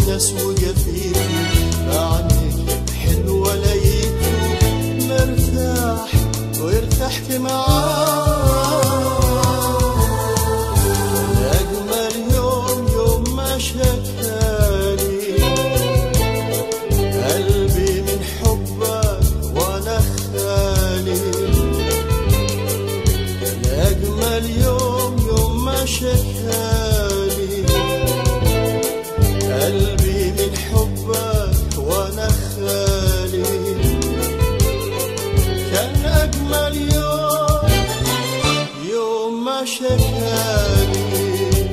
ناس وجفيف عنك حلوة لقيته مرتاح وارتحت معاه. أجمل يوم يوم ما شكاني قلبي من حبك وأنا خالي. أجمل يوم يوم ما شكاني قلبي من حبك وأنا خالي. كان أجمل يوم يوم ما شكاني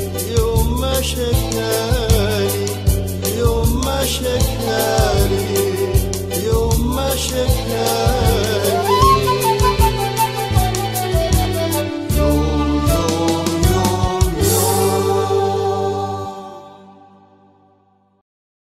يوم ما شكاني يوم ما شكاني